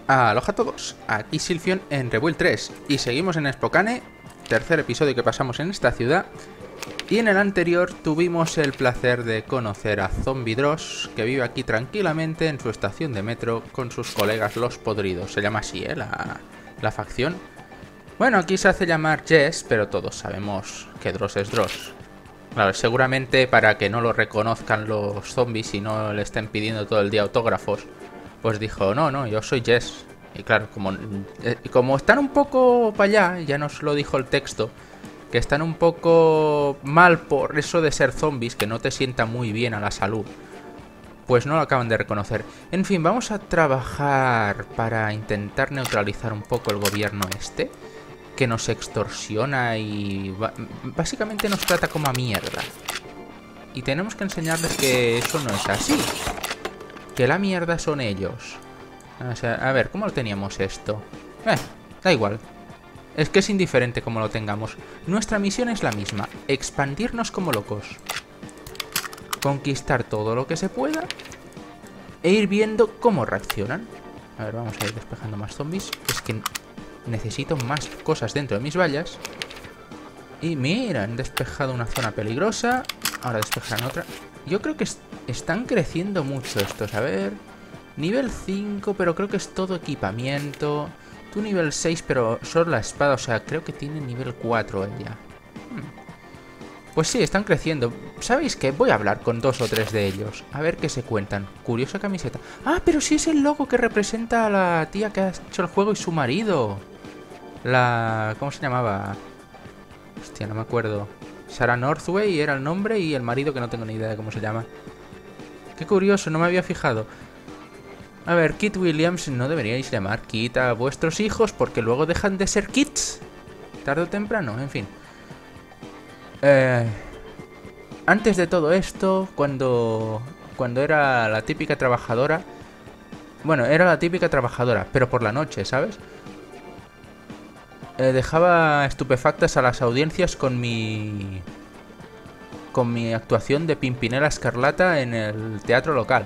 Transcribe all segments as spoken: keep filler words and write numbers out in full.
Aloha a todos, aquí Silfion en Rebuild tres y seguimos en Spokane, tercer episodio que pasamos en esta ciudad. Y en el anterior tuvimos el placer de conocer a Zombie Dross, que vive aquí tranquilamente en su estación de metro con sus colegas los podridos. Se llama así, ¿eh? La, la facción. Bueno, aquí se hace llamar Jess, pero todos sabemos que Dross es Dross. Claro, seguramente para que no lo reconozcan los zombies y no le estén pidiendo todo el día autógrafos, pues dijo, no, no, yo soy Jess. Y claro, como, eh, como están un poco para allá, ya nos lo dijo el texto, que están un poco mal por eso de ser zombies, que no te sienta muy bien a la salud, pues no lo acaban de reconocer. En fin, vamos a trabajar para intentar neutralizar un poco el gobierno este, que nos extorsiona y básicamente nos trata como a mierda. Y tenemos que enseñarles que eso no es así, que la mierda son ellos. O sea, a ver, ¿cómo lo teníamos esto? Eh, da igual. Es que es indiferente cómo lo tengamos. Nuestra misión es la misma, expandirnos como locos. Conquistar todo lo que se pueda e ir viendo cómo reaccionan. A ver, vamos a ir despejando más zombies. Es que necesito más cosas dentro de mis vallas. Y mira, han despejado una zona peligrosa. Ahora despejan otra. Yo creo que est están creciendo mucho estos. A ver, nivel cinco, pero creo que es todo equipamiento. Tú nivel seis, pero solo la espada. O sea, creo que tiene nivel cuatro ella. Hmm. Pues sí, están creciendo. ¿Sabéis qué? Voy a hablar con dos o tres de ellos. A ver qué se cuentan. Curiosa camiseta. Ah, pero sí es el logo que representa a la tía que ha hecho el juego y su marido. La... ¿Cómo se llamaba? Hostia, no me acuerdo. Sarah Northway era el nombre y el marido que no tengo ni idea de cómo se llama. Qué curioso, no me había fijado. A ver, Kit Williams, no deberíais llamar Kit a vuestros hijos porque luego dejan de ser Kits. Tarde o temprano, en fin. Eh, antes de todo esto, cuando, cuando era la típica trabajadora... Bueno, era la típica trabajadora, pero por la noche, ¿sabes? Eh, dejaba estupefactas a las audiencias con mi... Con mi actuación de Pimpinela Escarlata en el teatro local.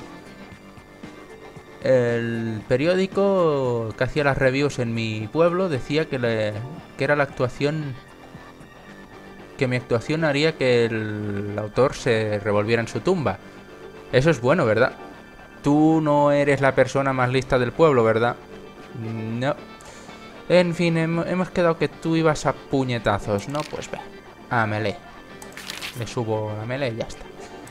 El periódico que hacía las reviews en mi pueblo decía que, le, que era la actuación... Que mi actuación haría que el autor se revolviera en su tumba. Eso es bueno, ¿verdad? Tú no eres la persona más lista del pueblo, ¿verdad? No. En fin, hemos quedado que tú ibas a puñetazos, ¿no? Pues ve, a melee. Le subo a melee y ya está.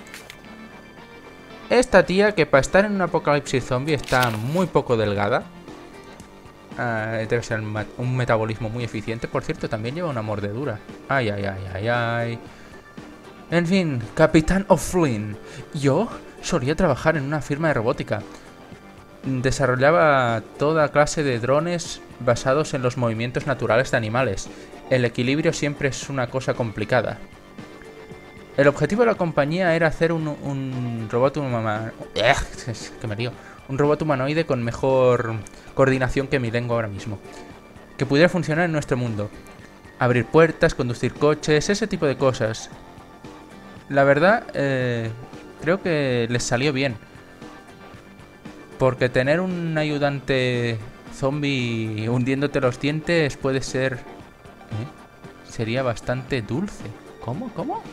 Esta tía, que para estar en un apocalipsis zombie está muy poco delgada. Uh, debe ser un metabolismo muy eficiente. Por cierto, también lleva una mordedura. Ay, ay, ay, ay, ay. En fin, Capitán O'Flynn. Yo solía trabajar en una firma de robótica. Desarrollaba toda clase de drones basados en los movimientos naturales de animales. El equilibrio siempre es una cosa complicada. El objetivo de la compañía era hacer un, un robot humanoide. Que me lío. Un robot humanoide con mejor coordinación que mi lengua ahora mismo. Que pudiera funcionar en nuestro mundo. Abrir puertas, conducir coches, ese tipo de cosas. La verdad, eh, creo que les salió bien. Porque tener un ayudante zombie hundiéndote los dientes puede ser... ¿eh? Sería bastante dulce. ¿Cómo? ¿Cómo?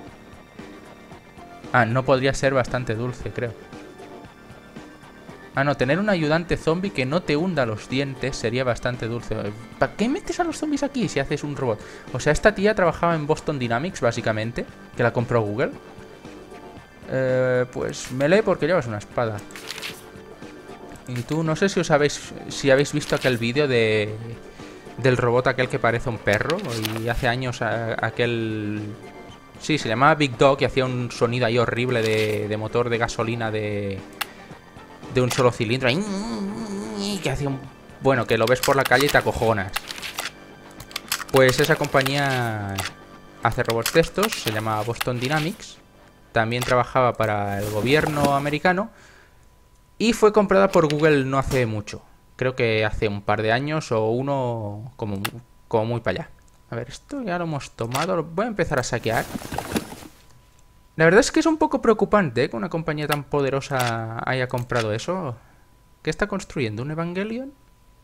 Ah, no podría ser bastante dulce, creo. Ah, no, tener un ayudante zombie que no te hunda los dientes sería bastante dulce. ¿Para qué metes a los zombies aquí si haces un robot? O sea, esta tía trabajaba en Boston Dynamics, básicamente, que la compró Google. Eh, pues melee porque llevas una espada. Y tú, no sé si os habéis, si habéis visto aquel vídeo de del robot aquel que parece un perro. Y hace años a, aquel... Sí, se llamaba Big Dog y hacía un sonido ahí horrible de, de motor de gasolina de... De un solo cilindro. Ahí, que hacía un... Bueno, que lo ves por la calle y te acojonas. Pues esa compañía hace robots de estos. Se llama Boston Dynamics. También trabajaba para el gobierno americano. Y fue comprada por Google no hace mucho. Creo que hace un par de años o uno como, como muy para allá. A ver, esto ya lo hemos tomado. Voy a empezar a saquear. La verdad es que es un poco preocupante, ¿eh? Que una compañía tan poderosa haya comprado eso. ¿Qué está construyendo? ¿Un Evangelion?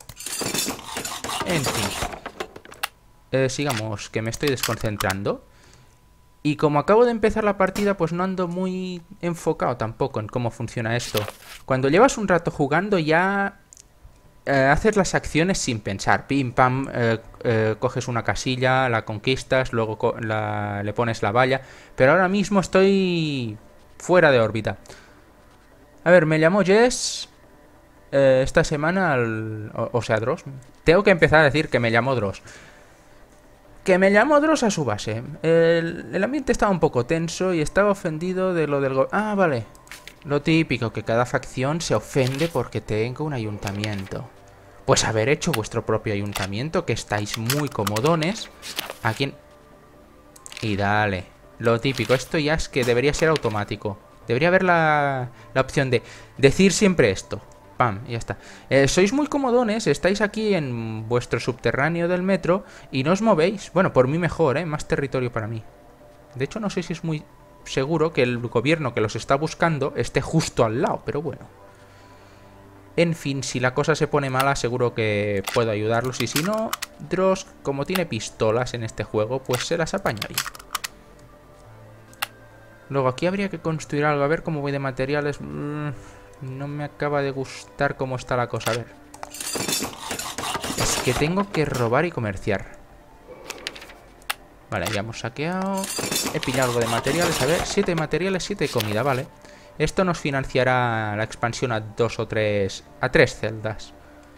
En fin. Eh, sigamos, que me estoy desconcentrando. Y como acabo de empezar la partida, pues no ando muy enfocado tampoco en cómo funciona esto. Cuando llevas un rato jugando ya eh, haces las acciones sin pensar. Pim, pam, eh, eh, coges una casilla, la conquistas, luego la, le pones la valla. Pero ahora mismo estoy fuera de órbita. A ver, me llamo Jess. Eh, esta semana, al, o, o sea, Dross. Tengo que empezar a decir que me llamo Dross. Que me llamo Dross a su base. El, el ambiente estaba un poco tenso y estaba ofendido de lo del... Go ah, vale. Lo típico, que cada facción se ofende porque tengo un ayuntamiento. Pues haber hecho vuestro propio ayuntamiento, que estáis muy comodones. ¿A quién? Y dale. Lo típico, esto ya es que debería ser automático. Debería haber la, la opción de decir siempre esto. Pam, y ya está. Eh, sois muy comodones, estáis aquí en vuestro subterráneo del metro y no os movéis. Bueno, por mí mejor, ¿eh? Más territorio para mí. De hecho, no sé si es muy seguro que el gobierno que los está buscando esté justo al lado, pero bueno. En fin, si la cosa se pone mala, seguro que puedo ayudarlos. Y si no, Dross, como tiene pistolas en este juego, pues se las apañaría. Luego aquí habría que construir algo. A ver cómo voy de materiales. Mm... No me acaba de gustar cómo está la cosa. A ver. Es que tengo que robar y comerciar. Vale, ya hemos saqueado. He pillado algo de materiales. A ver, siete materiales, siete comida, vale. Esto nos financiará la expansión a dos o tres... A tres celdas.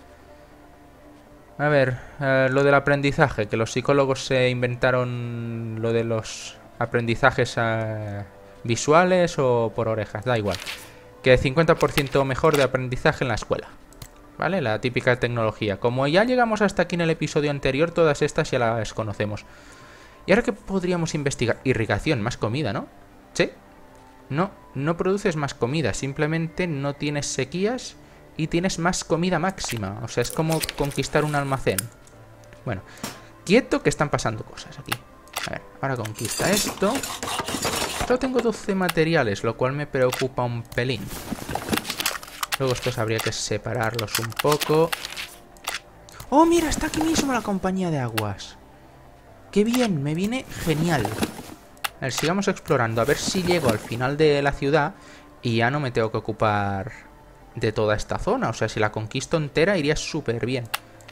A ver, eh, lo del aprendizaje. Que los psicólogos se inventaron lo de los aprendizajes eh, visuales o por orejas. Da igual. Que cincuenta por ciento mejor de aprendizaje en la escuela. ¿Vale? La típica tecnología. Como ya llegamos hasta aquí en el episodio anterior, todas estas ya las conocemos. ¿Y ahora qué podríamos investigar? Irrigación, más comida, ¿no? ¿Sí? No, no produces más comida. Simplemente no tienes sequías y tienes más comida máxima. O sea, es como conquistar un almacén. Bueno, quieto que están pasando cosas aquí. A ver, ahora conquista esto. Solo tengo doce materiales, lo cual me preocupa un pelín. Luego estos habría que separarlos un poco. ¡Oh, mira! Está aquí mismo la compañía de aguas. ¡Qué bien! Me viene genial. A ver, sigamos explorando. A ver si llego al final de la ciudad y ya no me tengo que ocupar de toda esta zona. O sea, si la conquisto entera iría súper bien.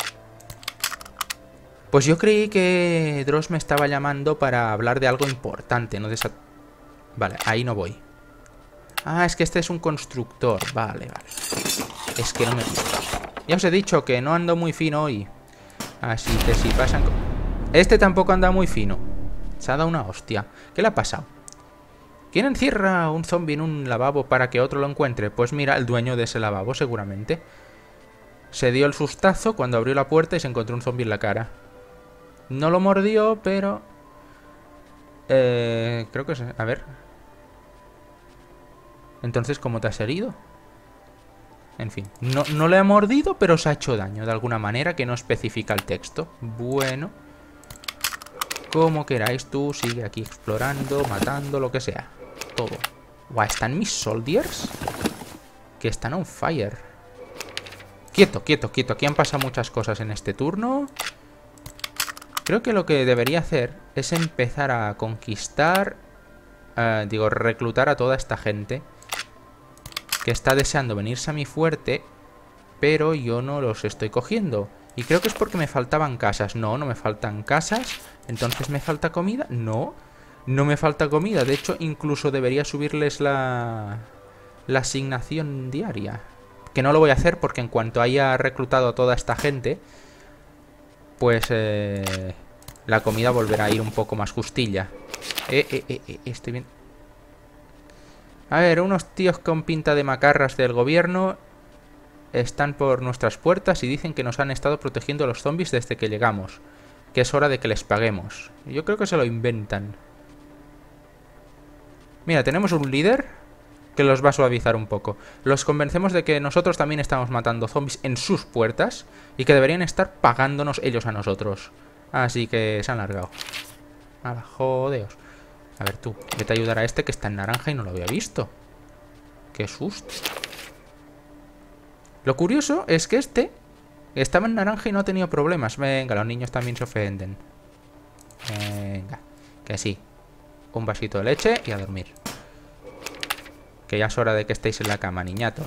Pues yo creí que Dross me estaba llamando para hablar de algo importante, no de esa... Vale, ahí no voy. Ah, es que este es un constructor. Vale, vale. Es que no me gusta. Ya os he dicho que no ando muy fino hoy. Así que si pasan... Este tampoco anda muy fino. Se ha dado una hostia. ¿Qué le ha pasado? ¿Quién encierra un zombie en un lavabo para que otro lo encuentre? Pues mira, el dueño de ese lavabo, seguramente. Se dio el sustazo cuando abrió la puerta y se encontró un zombie en la cara. No lo mordió, pero... Eh, creo que es... A ver... Entonces, ¿cómo te has herido? En fin, no, no le ha mordido, pero se ha hecho daño de alguna manera que no especifica el texto. Bueno, como queráis, tú sigue aquí explorando, matando, lo que sea. Todo. Guau, ¿están mis soldiers? Que están on fire. Quieto, quieto, quieto. Aquí han pasado muchas cosas en este turno. Creo que lo que debería hacer es empezar a conquistar... Uh, digo, reclutar a toda esta gente que está deseando venirse a mi fuerte, pero yo no los estoy cogiendo. Y creo que es porque me faltaban casas. No, no me faltan casas. Entonces, ¿me falta comida? No, no me falta comida. De hecho, incluso debería subirles la, la asignación diaria. Que no lo voy a hacer porque en cuanto haya reclutado a toda esta gente, pues eh, la comida volverá a ir un poco más justilla. Eh, eh, eh, eh, estoy bien... A ver, unos tíos con pinta de macarras del gobierno están por nuestras puertas y dicen que nos han estado protegiendo a los zombies desde que llegamos. Que es hora de que les paguemos. Yo creo que se lo inventan. Mira, tenemos un líder que los va a suavizar un poco. Los convencemos de que nosotros también estamos matando zombies en sus puertas y que deberían estar pagándonos ellos a nosotros. Así que se han largado. ¡Hala, jodeos! A ver tú, vete a ayudar a este que está en naranja y no lo había visto. ¡Qué susto! Lo curioso es que este estaba en naranja y no ha tenido problemas. Venga, los niños también se ofenden. Venga, que sí. Un vasito de leche y a dormir. Que ya es hora de que estéis en la cama, niñatos.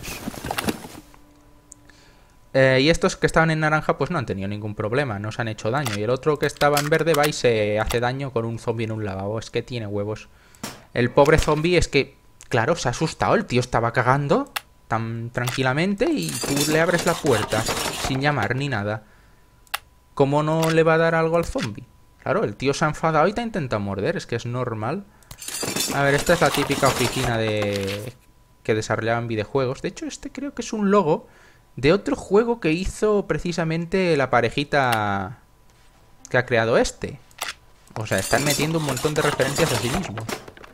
Eh, y estos que estaban en naranja pues no han tenido ningún problema, no se han hecho daño. Y el otro que estaba en verde va y se hace daño con un zombie en un lavabo. Es que tiene huevos. El pobre zombie es que, claro, se ha asustado. El tío estaba cagando tan tranquilamente y tú le abres la puerta sin llamar ni nada. ¿Cómo no le va a dar algo al zombie? Claro, el tío se ha enfadado y te ha intentado morder. Es que es normal. A ver, esta es la típica oficina de que desarrollaban videojuegos. De hecho, este creo que es un logo de otro juego que hizo precisamente la parejita que ha creado este. O sea, están metiendo un montón de referencias a sí mismos.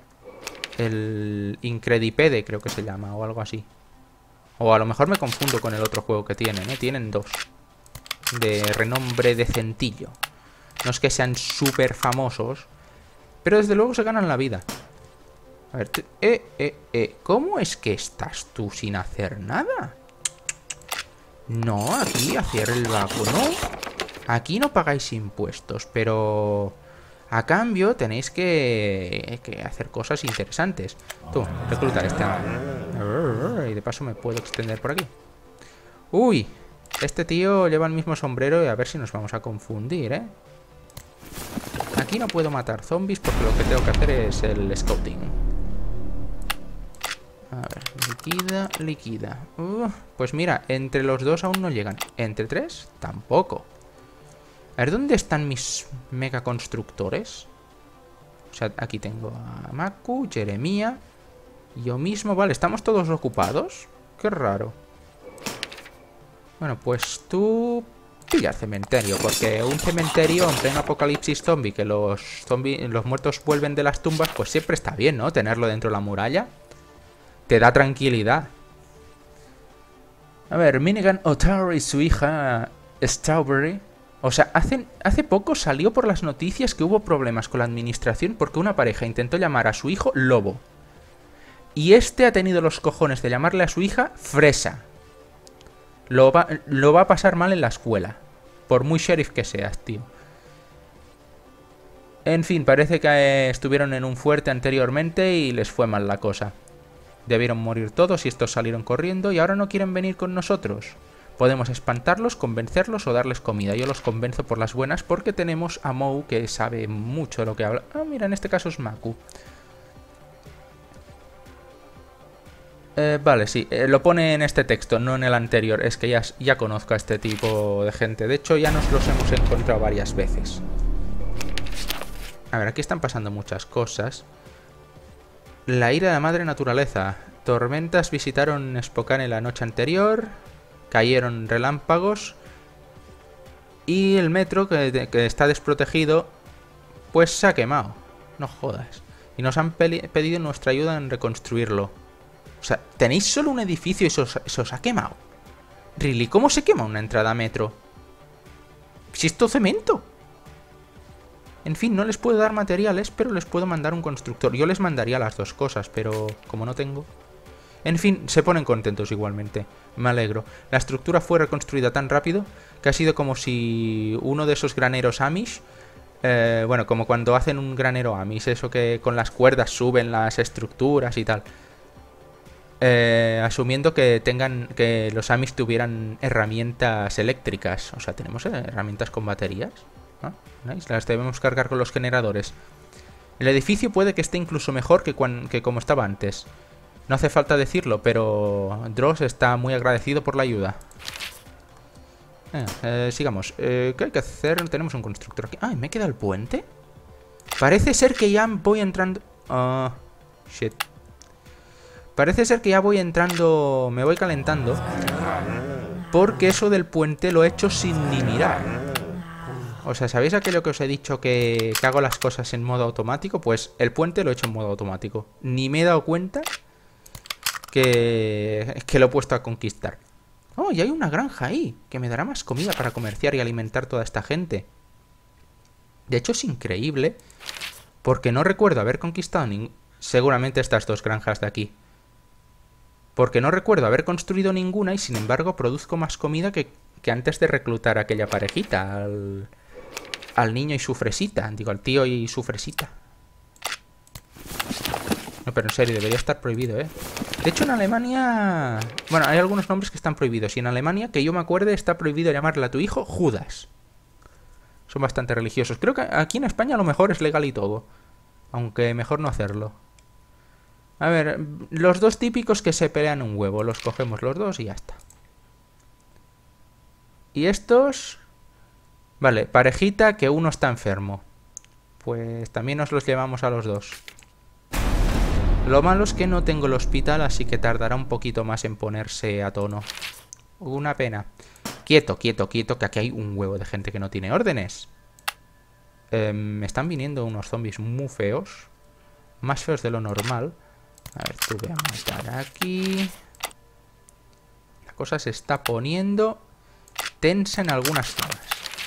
El Incredipede creo que se llama, o algo así. O a lo mejor me confundo con el otro juego que tienen, ¿eh? Tienen dos. De renombre decentillo. No es que sean súper famosos, pero desde luego se ganan la vida. A ver, eh, eh, eh, ¿cómo es que estás tú sin hacer nada? No, aquí hacer el vago, ¿no? Aquí no pagáis impuestos, pero a cambio tenéis que, que hacer cosas interesantes. Tú, recluta este. Y de paso me puedo extender por aquí. Uy, este tío lleva el mismo sombrero y a ver si nos vamos a confundir, ¿eh? Aquí no puedo matar zombies porque lo que tengo que hacer es el scouting. A ver, liquida, liquida. Uh, pues mira, entre los dos aún no llegan. Entre tres, tampoco. A ver, ¿dónde están mis mega constructores? O sea, aquí tengo a Maku, Jeremia, yo mismo. Vale, ¿estamos todos ocupados? Qué raro. Bueno, pues tú pilla el cementerio, porque un cementerio en pleno apocalipsis zombie, que los zombies, los muertos vuelven de las tumbas, pues siempre está bien, ¿no? Tenerlo dentro de la muralla. Te da tranquilidad. A ver, Minigan Otar y su hija Strawberry. O sea, hace, hace poco salió por las noticias que hubo problemas con la administración porque una pareja intentó llamar a su hijo Lobo. Y este ha tenido los cojones de llamarle a su hija Fresa. Lo va, lo va a pasar mal en la escuela. Por muy sheriff que seas, tío. En fin, parece que eh, estuvieron en un fuerte anteriormente y les fue mal la cosa. Debieron morir todos y estos salieron corriendo y ahora no quieren venir con nosotros. Podemos espantarlos, convencerlos o darles comida. Yo los convenzo por las buenas porque tenemos a Mou que sabe mucho de lo que habla. Ah, mira, en este caso es Maku. Eh, vale, sí, eh, lo pone en este texto, no en el anterior. Es que ya, ya conozco a este tipo de gente. De hecho, ya nos los hemos encontrado varias veces. A ver, aquí están pasando muchas cosas. La ira de la madre naturaleza. Tormentas visitaron Spokane la noche anterior. Cayeron relámpagos. Y el metro, que, que está desprotegido, pues se ha quemado. No jodas. Y nos han pedido nuestra ayuda en reconstruirlo. O sea, tenéis solo un edificio y se os, se os ha quemado. ¿Really? ¿Cómo se quema una entrada a metro? Si esto es cemento. En fin, no les puedo dar materiales, pero les puedo mandar un constructor. Yo les mandaría las dos cosas, pero como no tengo... En fin, se ponen contentos igualmente. Me alegro. La estructura fue reconstruida tan rápido que ha sido como si uno de esos graneros Amish... Eh, bueno, como cuando hacen un granero Amish, eso que con las cuerdas suben las estructuras y tal. Eh, asumiendo que tengan que los Amish tuvieran herramientas eléctricas. O sea, tenemos herramientas con baterías. ¿Ah? Nice. Las debemos cargar con los generadores. El edificio puede que esté incluso mejor que, cuan, que como estaba antes. No hace falta decirlo, pero Dross está muy agradecido por la ayuda. Eh, eh, sigamos. Eh, ¿Qué hay que hacer? Tenemos un constructor aquí. Ah, ¿me queda el puente? Parece ser que ya voy entrando... Ah, uh, shit. Parece ser que ya voy entrando... Me voy calentando. Porque eso del puente lo he hecho sin ni mirar. O sea, ¿sabéis aquello que os he dicho que, que hago las cosas en modo automático? Pues el puente lo he hecho en modo automático. Ni me he dado cuenta que, que lo he puesto a conquistar. Oh, y hay una granja ahí, que me dará más comida para comerciar y alimentar toda esta gente. De hecho, es increíble, porque no recuerdo haber conquistado ningún... Seguramente estas dos granjas de aquí. Porque no recuerdo haber construido ninguna y sin embargo produzco más comida que, que antes de reclutar a aquella parejita. Al, al niño y su fresita. Digo, al tío y su fresita. No, pero en serio, debería estar prohibido, ¿eh? De hecho, en Alemania... Bueno, hay algunos nombres que están prohibidos. Y en Alemania, que yo me acuerde, está prohibido llamarle a tu hijo Judas. Son bastante religiosos. Creo que aquí en España a lo mejor es legal y todo. Aunque mejor no hacerlo. A ver, los dos típicos que se pelean un huevo. Los cogemos los dos y ya está. Y estos... Vale, parejita que uno está enfermo. Pues también nos los llevamos a los dos. Lo malo es que no tengo el hospital, así que tardará un poquito más en ponerse a tono. Una pena. Quieto, quieto, quieto, que aquí hay un huevo de gente que no tiene órdenes. Eh, me están viniendo unos zombies muy feos. Más feos de lo normal. A ver, tú voy a matar aquí. La cosa se está poniendo tensa en algunas zonas.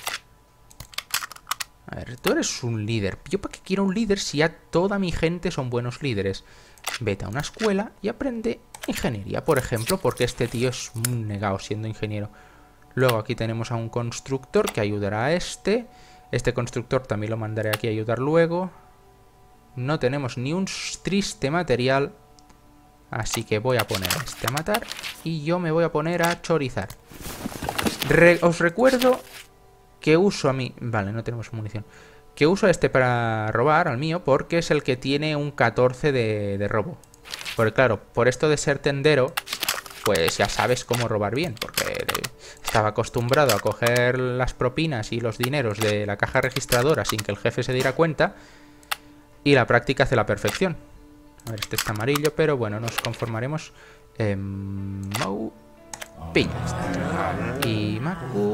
A ver, tú eres un líder. ¿Yo para qué quiero un líder si ya toda mi gente son buenos líderes? Vete a una escuela y aprende ingeniería, por ejemplo, porque este tío es un negado siendo ingeniero. Luego aquí tenemos a un constructor que ayudará a este. Este constructor también lo mandaré aquí a ayudar luego. No tenemos ni un triste material. Así que voy a poner a este a matar. Y yo me voy a poner a chorizar. Re- os recuerdo que uso a mí... Vale, no tenemos munición. Que uso a este para robar, al mío, porque es el que tiene un catorce de, de robo. Porque claro, por esto de ser tendero, pues ya sabes cómo robar bien. Porque estaba acostumbrado a coger las propinas y los dineros de la caja registradora sin que el jefe se diera cuenta. Y la práctica hace la perfección. A ver, este está amarillo, pero bueno, nos conformaremos. Eh, Mau... Piña este. Y Maku...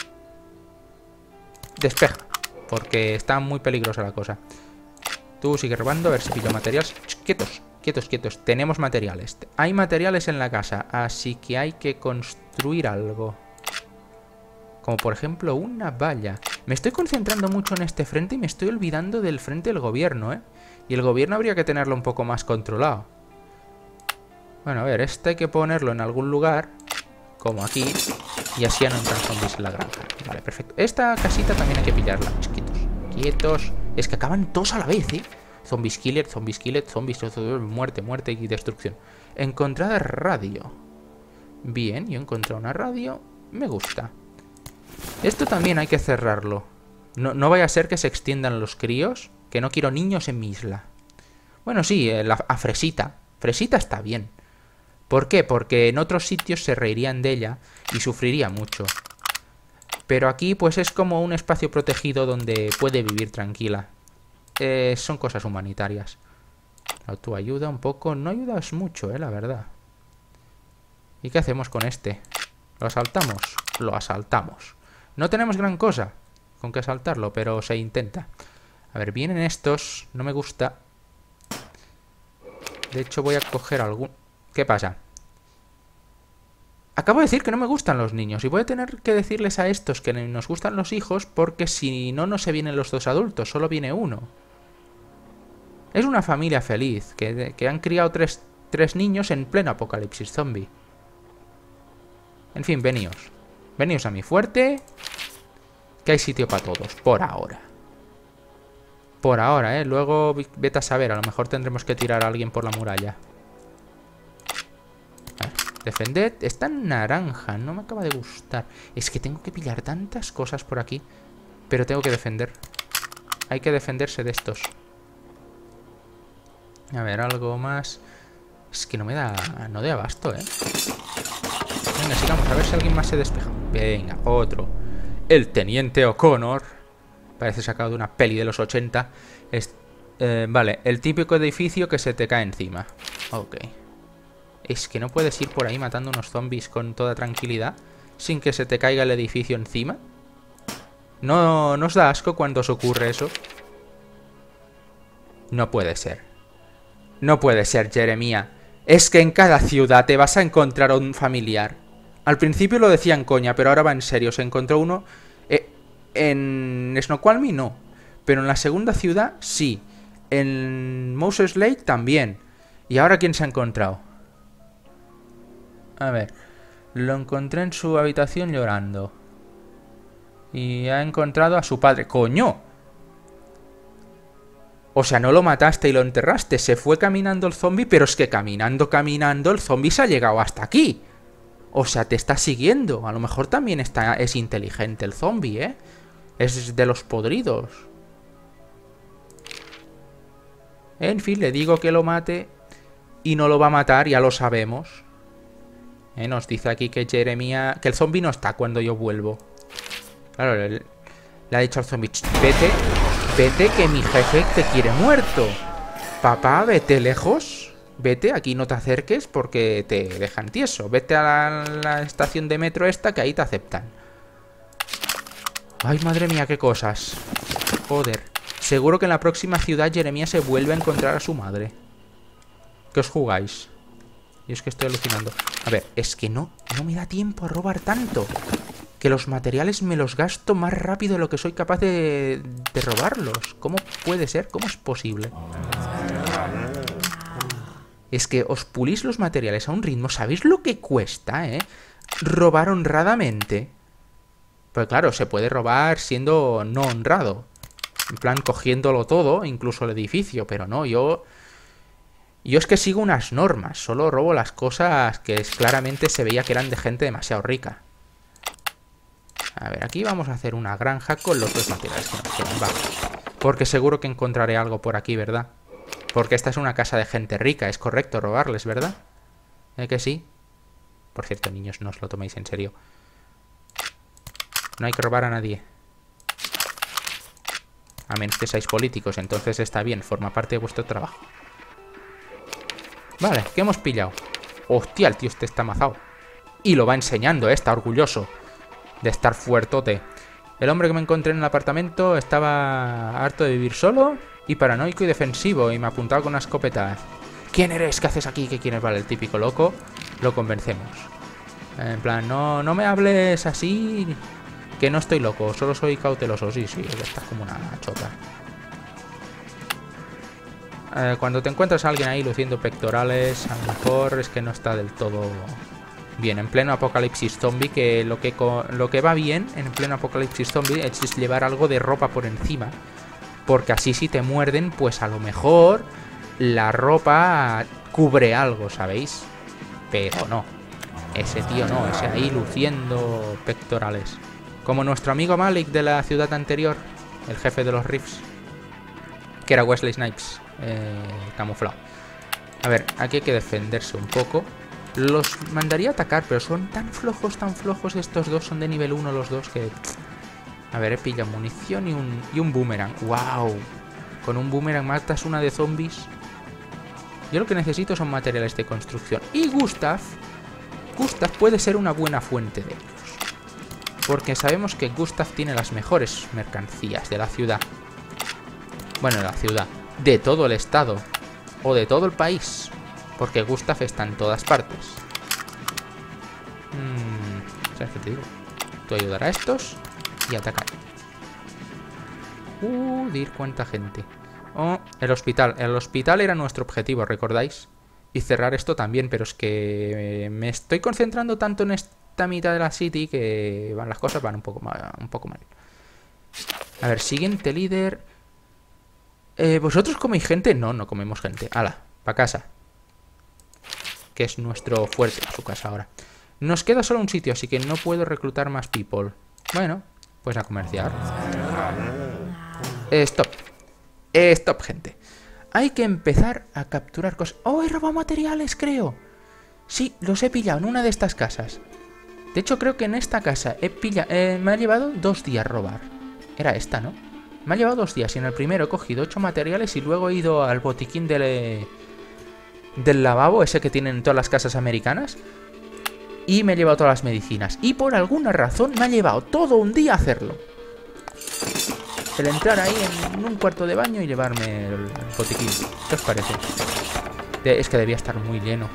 Despeja. Porque está muy peligrosa la cosa. Tú sigue robando, a ver si pillo materiales. Quietos, quietos, quietos. Tenemos materiales. Hay materiales en la casa, así que hay que construir algo. Como por ejemplo una valla. Me estoy concentrando mucho en este frente y me estoy olvidando del frente del gobierno, ¿eh? Y el gobierno habría que tenerlo un poco más controlado. Bueno, a ver, este hay que ponerlo en algún lugar, como aquí, y así ya no entran zombies en la granja. Vale, perfecto. Esta casita también hay que pillarla. Quietos, quietos. Es que acaban todos a la vez, ¿eh? Zombies killer, zombies killer, zombies... Muerte, muerte y destrucción. Encontrada radio. Bien, yo he encontrado una radio. Me gusta. Esto también hay que cerrarlo. No, no vaya a ser que se extiendan los críos. Que no quiero niños en mi isla. Bueno, sí, la, a Fresita. Fresita está bien. ¿Por qué? Porque en otros sitios se reirían de ella y sufriría mucho. Pero aquí pues es como un espacio protegido donde puede vivir tranquila. Eh, son cosas humanitarias. Tu ayuda un poco. No ayudas mucho, eh, la verdad. ¿Y qué hacemos con este? ¿Lo asaltamos? Lo asaltamos. No tenemos gran cosa con que asaltarlo, pero se intenta. A ver, vienen estos. No me gusta. De hecho voy a coger algún... ¿Qué pasa? Acabo de decir que no me gustan los niños y voy a tener que decirles a estos que nos gustan los hijos porque si no, no se vienen los dos adultos, solo viene uno. Es una familia feliz, que, que han criado tres, tres niños en pleno apocalipsis zombie. En fin, veníos. Veníos a mi fuerte, que hay sitio para todos, por ahora. Por ahora, ¿eh? Luego vete a saber, a lo mejor tendremos que tirar a alguien por la muralla. A ver, defended. Está en naranja, no me acaba de gustar. Es que tengo que pillar tantas cosas por aquí. Pero tengo que defender. Hay que defenderse de estos. A ver, algo más. Es que no me da... No de abasto, ¿eh? Venga, sigamos, a ver si alguien más se despeja. Venga, otro. El Teniente O'Connor. Parece sacado de una peli de los ochenta. Es, eh, vale, el típico edificio que se te cae encima. Ok. Es que no puedes ir por ahí matando unos zombies con toda tranquilidad sin que se te caiga el edificio encima. ¿No, ¿no os da asco cuando os ocurre eso? No puede ser. No puede ser, Jeremia. Es que en cada ciudad te vas a encontrar a un familiar. Al principio lo decían coña, pero ahora va en serio. Se encontró uno... Eh, en Snoqualmie no. Pero en la segunda ciudad sí. En Moses Lake también. ¿Y ahora quién se ha encontrado? A ver. Lo encontré en su habitación llorando. Y ha encontrado a su padre. ¡Coño! O sea, no lo mataste y lo enterraste. Se fue caminando el zombie, pero es que caminando, caminando, el zombie se ha llegado hasta aquí. O sea, te está siguiendo. A lo mejor también está, es inteligente el zombie, ¿eh? Es de los podridos. En fin, le digo que lo mate y no lo va a matar, ya lo sabemos. Eh, nos dice aquí que Jeremia... Que el zombie no está cuando yo vuelvo. Claro, le, le ha dicho al zombie: vete, vete que mi jefe te quiere muerto. Papá, vete lejos. Vete, aquí no te acerques porque te dejan tieso. Vete a la, la estación de metro esta que ahí te aceptan. Ay, madre mía, qué cosas. Joder. Seguro que en la próxima ciudad Jeremia se vuelve a encontrar a su madre. ¿Qué os jugáis? Y es que estoy alucinando. A ver, es que no, no me da tiempo a robar tanto. Que los materiales me los gasto más rápido de lo que soy capaz de, de robarlos. ¿Cómo puede ser? ¿Cómo es posible? Es que os pulís los materiales a un ritmo. ¿Sabéis lo que cuesta, eh? Robar honradamente. Pues claro, se puede robar siendo no honrado. En plan, cogiéndolo todo, incluso el edificio. Pero no, yo... Yo es que sigo unas normas. Solo robo las cosas que es, claramente se veía que eran de gente demasiado rica. A ver, aquí vamos a hacer una granja con los dos materiales que nos quedan. Va. Porque seguro que encontraré algo por aquí, ¿verdad? Porque esta es una casa de gente rica. Es correcto robarles, ¿verdad? ¿Eh que sí? Por cierto, niños, no os lo toméis en serio. No hay que robar a nadie. A menos que seáis políticos. Entonces está bien, forma parte de vuestro trabajo. Vale, ¿qué hemos pillado? Hostia, el tío este está amazado. Y lo va enseñando, ¿eh? Está orgulloso de estar fuertote. El hombre que me encontré en el apartamento estaba harto de vivir solo y paranoico y defensivo, y me apuntaba con una escopeta. ¿Quién eres? ¿Qué haces aquí? ¿Qué quieres? Vale, el típico loco. Lo convencemos. En plan, no, no me hables así, que no estoy loco, solo soy cauteloso. Sí, sí, estás como una chota. Eh, cuando te encuentras a alguien ahí luciendo pectorales, a lo mejor es que no está del todo bien. En pleno apocalipsis zombie, que lo que, lo que va bien en pleno apocalipsis zombie es llevar algo de ropa por encima. Porque así si te muerden, pues a lo mejor la ropa cubre algo, ¿sabéis? Pero no. Ese tío no, ese ahí luciendo pectorales. Como nuestro amigo Malik de la ciudad anterior, el jefe de los Riffs, que era Wesley Snipes. Eh, camuflado. A ver, aquí hay que defenderse un poco. Los mandaría a atacar, pero son tan flojos, tan flojos estos dos. Son de nivel uno los dos que... A ver, he pillado munición y un, y un boomerang. ¡Wow! Con un boomerang matas una de zombies. Yo lo que necesito son materiales de construcción. Y Gustav... Gustav puede ser una buena fuente de ellos. Porque sabemos que Gustav tiene las mejores mercancías de la ciudad. Bueno, de la ciudad. De todo el estado. O de todo el país. Porque Gustav está en todas partes. Hmm, ¿Sabes qué te digo? Tú ayudar a estos y atacar. Uh, dir cuánta gente. Oh, el hospital. El hospital era nuestro objetivo, ¿recordáis? Y cerrar esto también, pero es que me estoy concentrando tanto en esta mitad de la city que van, las cosas van un poco mal, un poco mal. A ver, siguiente líder. Eh, ¿Vosotros coméis gente? No, no comemos gente. Hala, pa' casa. Que es nuestro fuerte, su casa ahora. Nos queda solo un sitio, así que no puedo reclutar más people. Bueno, pues a comerciar. Eh, stop. Eh, stop, gente. Hay que empezar a capturar cosas. ¡Oh, he robado materiales, creo! Sí, los he pillado en una de estas casas. De hecho, creo que en esta casa he pillado... Eh, me ha llevado dos días robar. Era esta, ¿no? Me ha llevado dos días y en el primero he cogido ocho materiales y luego he ido al botiquín del, del lavabo, ese que tienen en todas las casas americanas, y me he llevado todas las medicinas. Y por alguna razón me ha llevado todo un día hacerlo. El entrar ahí en un cuarto de baño y llevarme el botiquín. ¿Qué os parece? Es que debía estar muy lleno.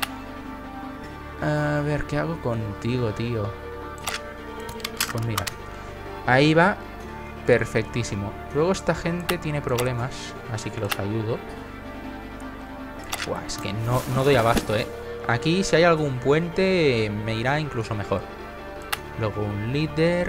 A ver, ¿qué hago contigo, tío? Pues mira, ahí va. Perfectísimo. Luego esta gente tiene problemas, así que los ayudo. Buah, es que no, no doy abasto, ¿eh? Aquí, si hay algún puente, me irá incluso mejor. Luego un líder.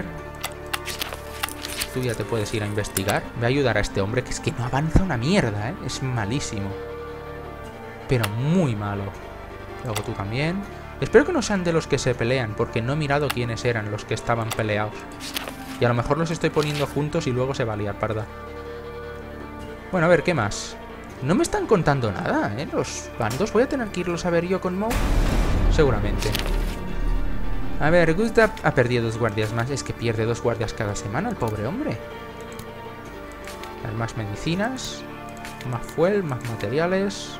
Tú ya te puedes ir a investigar. Voy a ayudar a este hombre, que es que no avanza una mierda, ¿eh? Es malísimo. Pero muy malo. Luego tú también. Espero que no sean de los que se pelean, porque no he mirado quiénes eran los que estaban peleados. Y a lo mejor los estoy poniendo juntos y luego se va a liar parda. Bueno, a ver, ¿qué más? No me están contando nada, ¿eh? Los bandos. Voy a tener que irlos a ver yo con Mo. Seguramente. A ver, Gustav ha perdido dos guardias más. Es que pierde dos guardias cada semana el pobre hombre. Más medicinas. Más fuel, más materiales.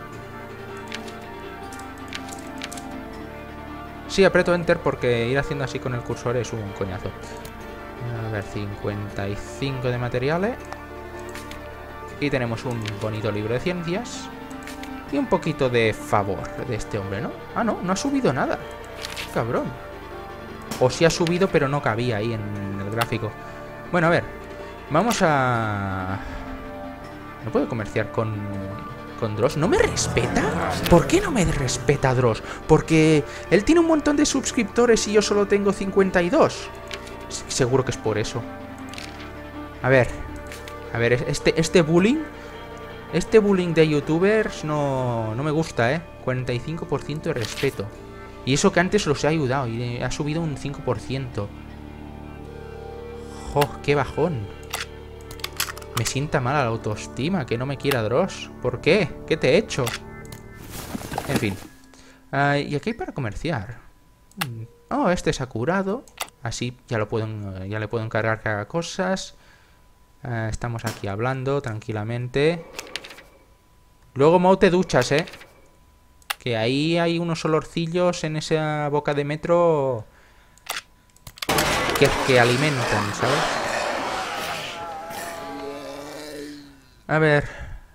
Sí, aprieto Enter porque ir haciendo así con el cursor es un coñazo. A ver, cincuenta y cinco de materiales. Y tenemos un bonito libro de ciencias. Y un poquito de favor de este hombre, ¿no? Ah, no, no ha subido nada. Cabrón. O sí ha subido, pero no cabía ahí en el gráfico. Bueno, a ver. Vamos a... ¿No puedo comerciar con... con Dross? ¿No me respeta? ¿Por qué no me respeta Dross? Porque él tiene un montón de suscriptores y yo solo tengo cincuenta y dos. Seguro que es por eso. A ver... A ver, este, este bullying... Este bullying de youtubers no, no me gusta, ¿eh? cuarenta y cinco por ciento de respeto. Y eso que antes los he ayudado y ha subido un cinco por ciento. ¡Jo, qué bajón! Me sienta mal la autoestima que no me quiera Dross. ¿Por qué? ¿Qué te he hecho? En fin. Uh, ¿Y aquí hay para comerciar? Oh, este se ha curado. Así ya, lo puedo, ya le puedo encargar que haga cosas. Uh, estamos aquí hablando tranquilamente. Luego, Mo, te duchas, ¿eh? Que ahí hay unos olorcillos en esa boca de metro que, que alimentan, ¿sabes? A ver.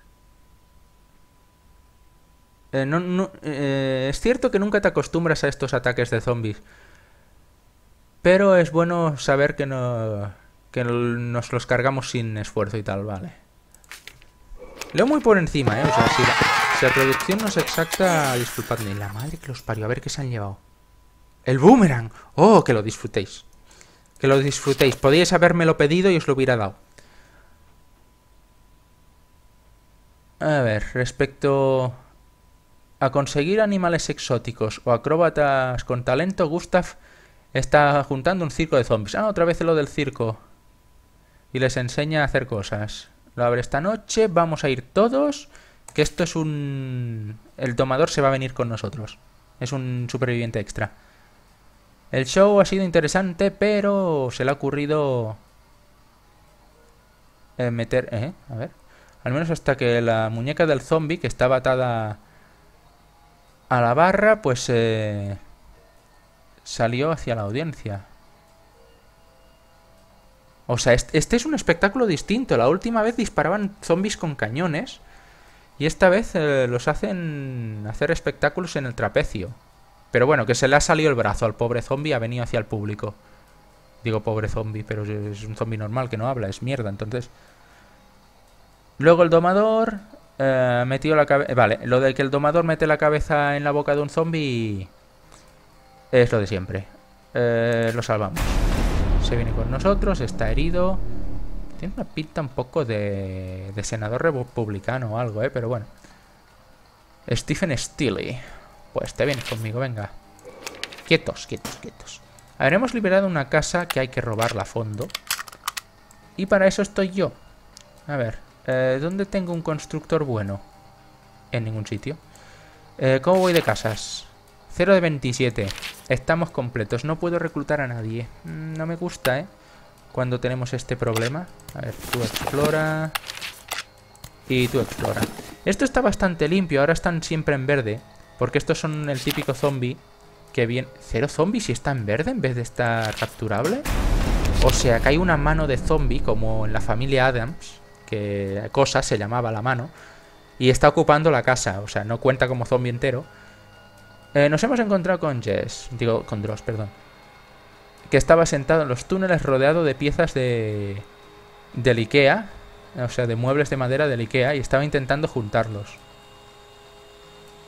Eh, no, no, eh, es cierto que nunca te acostumbras a estos ataques de zombies. Pero es bueno saber que no... que nos los cargamos sin esfuerzo y tal, vale. Leo muy por encima, ¿eh? O sea, si la, si la producción no es exacta, disculpadme. La madre que los parió, a ver qué se han llevado. ¡El boomerang! ¡Oh, que lo disfrutéis! Que lo disfrutéis. Podíais habérmelo pedido y os lo hubiera dado. A ver, respecto a conseguir animales exóticos o acróbatas con talento, Gustav está juntando un circo de zombies. Ah, otra vez lo del circo. Y les enseña a hacer cosas. Lo abre esta noche, vamos a ir todos. Que esto es un... El domador se va a venir con nosotros. Es un superviviente extra. El show ha sido interesante, pero se le ha ocurrido... Eh, meter... Eh, a ver... Al menos hasta que la muñeca del zombie, que estaba atada a la barra, pues eh, salió hacia la audiencia. O sea, este, este es un espectáculo distinto. La última vez disparaban zombies con cañones. Y esta vez eh, los hacen hacer espectáculos en el trapecio. Pero bueno, que se le ha salido el brazo al pobre zombie, ha venido hacia el público. Digo pobre zombie, pero es un zombie normal que no habla, es mierda, entonces... Luego el domador eh, metió la cabeza... Vale, lo de que el domador mete la cabeza en la boca de un zombie es lo de siempre. Eh, lo salvamos. Se viene con nosotros, está herido. Tiene una pinta un poco de, de senador republicano o algo, ¿eh? Pero bueno. Stephen Steele. Pues te vienes conmigo, venga. Quietos, quietos, quietos. A ver, hemos liberado una casa que hay que robarla a fondo. Y para eso estoy yo. A ver... Eh, ¿Dónde tengo un constructor bueno? En ningún sitio. Eh, ¿Cómo voy de casas? cero de veintisiete. Estamos completos. No puedo reclutar a nadie. Mm, no me gusta, ¿eh? Cuando tenemos este problema. A ver, tú explora. Y tú explora. Esto está bastante limpio. Ahora están siempre en verde. Porque estos son el típico zombie que viene... ¿Cero zombies si está en verde en vez de estar capturable? O sea, que hay una mano de zombie como en la familia Adams... Que cosa se llamaba la mano y está ocupando la casa, o sea, no cuenta como zombie entero. Eh, nos hemos encontrado con Jess, digo, con Dross, perdón, que estaba sentado en los túneles rodeado de piezas de del Ikea, o sea, de muebles de madera del Ikea, y estaba intentando juntarlos.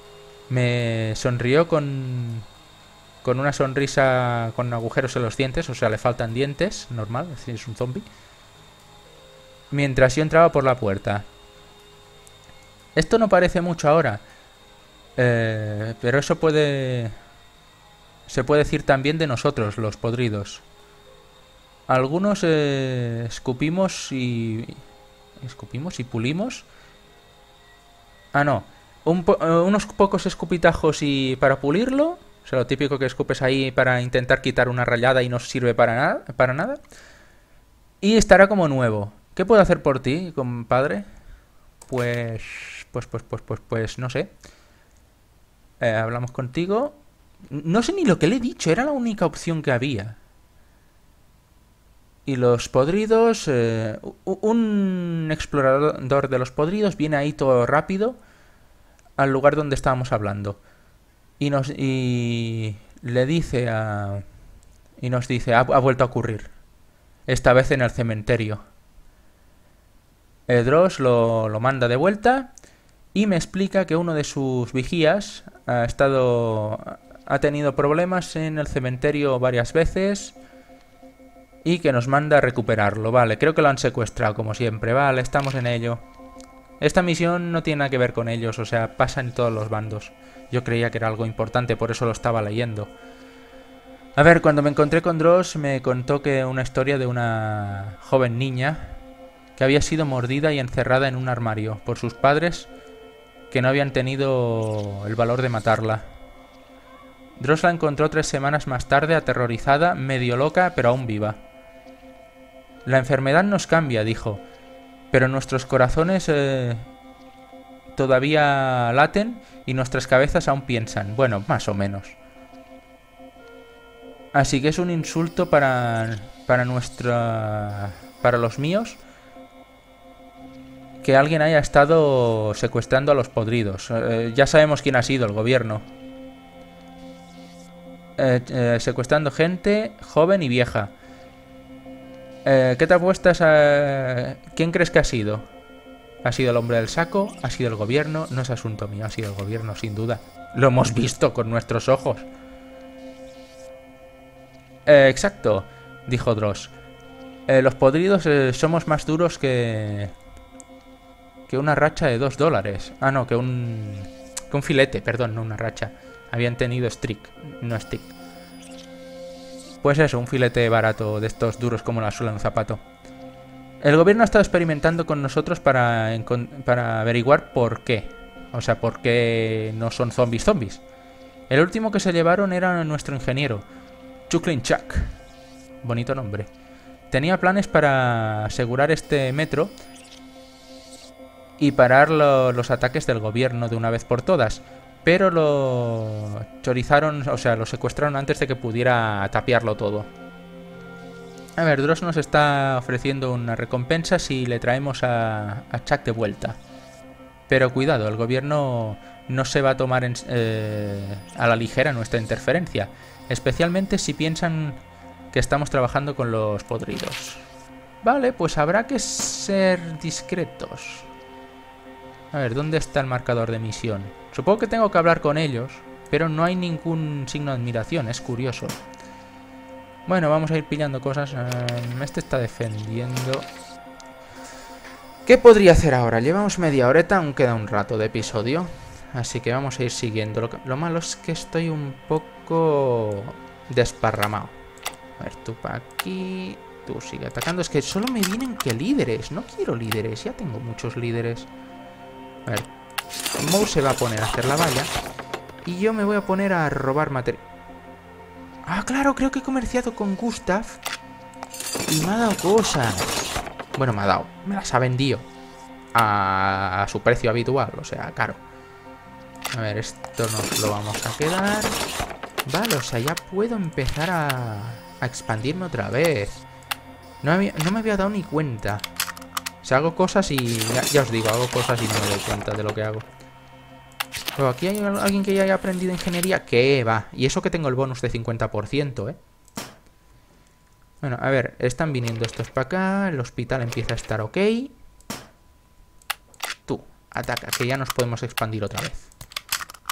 Me sonrió con, con una sonrisa con agujeros en los dientes, o sea, le faltan dientes, normal, así es un zombie. Mientras yo entraba por la puerta. Esto no parece mucho ahora, eh, pero eso puede... se puede decir también de nosotros, los podridos. Algunos eh, escupimos y... ¿Escupimos y pulimos? Ah, no. Un po eh, unos pocos escupitajos y para pulirlo. O sea, lo típico que escupes ahí para intentar quitar una rayada y no sirve para nada. Para nada. Y estará como nuevo. ¿Qué puedo hacer por ti, compadre? Pues... Pues, pues, pues, pues, pues, no sé. Eh, hablamos contigo. No sé ni lo que le he dicho. Era la única opción que había. Y los podridos... Eh, un explorador de los podridos viene ahí todo rápido al lugar donde estábamos hablando. Y nos... Y le dice a... Y nos dice, ha, ha vuelto a ocurrir. Esta vez en el cementerio. El Dross lo, lo manda de vuelta y me explica que uno de sus vigías ha estado... ha tenido problemas en el cementerio varias veces y que nos manda a recuperarlo. Vale, creo que lo han secuestrado como siempre. Vale, estamos en ello. Esta misión no tiene nada que ver con ellos, o sea, pasa en todos los bandos. Yo creía que era algo importante, por eso lo estaba leyendo. A ver, cuando me encontré con Dross me contó que una historia de una joven niña que había sido mordida y encerrada en un armario por sus padres que no habían tenido el valor de matarla. Dross la encontró tres semanas más tarde, aterrorizada, medio loca, pero aún viva. La enfermedad nos cambia, dijo, pero nuestros corazones eh, todavía laten y nuestras cabezas aún piensan. Bueno, más o menos. Así que es un insulto para, para nuestra... para los míos que alguien haya estado secuestrando a los podridos. Eh, ya sabemos quién ha sido, el gobierno. Eh, eh, secuestrando gente joven y vieja. Eh, ¿Qué te apuestas a... ¿Quién crees que ha sido? ¿Ha sido el hombre del saco? ¿Ha sido el gobierno? No es asunto mío, ha sido el gobierno, sin duda. Lo hemos visto con nuestros ojos. Eh, exacto, dijo Dross. Eh, los podridos eh, somos más duros que... que una racha de dos dólares. Ah, no, que un... que un filete, perdón, no una racha. Habían tenido stick, no stick. Pues eso, un filete barato de estos duros como la suela de un zapato. El gobierno ha estado experimentando con nosotros para, para averiguar por qué. O sea, por qué no son zombies zombies. El último que se llevaron era nuestro ingeniero, Chucklin Chuck. Bonito nombre. Tenía planes para asegurar este metro y parar lo, los ataques del gobierno de una vez por todas. Pero lo chorizaron, o sea, lo secuestraron antes de que pudiera tapiarlo todo. A ver, Dross nos está ofreciendo una recompensa si le traemos a, a Chuck de vuelta. Pero cuidado, el gobierno no se va a tomar en, eh, a la ligera nuestra interferencia. Especialmente si piensan que estamos trabajando con los podridos. Vale, pues habrá que ser discretos. A ver, ¿dónde está el marcador de misión? Supongo que tengo que hablar con ellos, pero no hay ningún signo de admiración, es curioso. Bueno, vamos a ir pillando cosas. Um, este está defendiendo. ¿Qué podría hacer ahora? Llevamos media horeta, aún queda un rato de episodio. Así que vamos a ir siguiendo. Lo, que, lo malo es que estoy un poco desparramado. A ver, tú para aquí. Tú sigue atacando. Es que solo me vienen que líderes. No quiero líderes, ya tengo muchos líderes. A ver, Moe se va a poner a hacer la valla y yo me voy a poner a robar material. Ah, claro, creo que he comerciado con Gustav y me ha dado cosas. Bueno, me ha dado, me las ha vendido a, a su precio habitual, o sea, caro. A ver, esto nos lo vamos a quedar. Vale, o sea, ya puedo empezar a, a expandirme otra vez. No, había, no me había dado ni cuenta. O sea, hago cosas y... Ya, ya os digo, hago cosas y no me doy cuenta de lo que hago. Pero aquí hay alguien que ya haya aprendido ingeniería. ¿Qué va? Y eso que tengo el bonus de cincuenta por ciento, ¿eh? Bueno, a ver, están viniendo estos para acá. El hospital empieza a estar ok. Tú, ataca, que ya nos podemos expandir otra vez.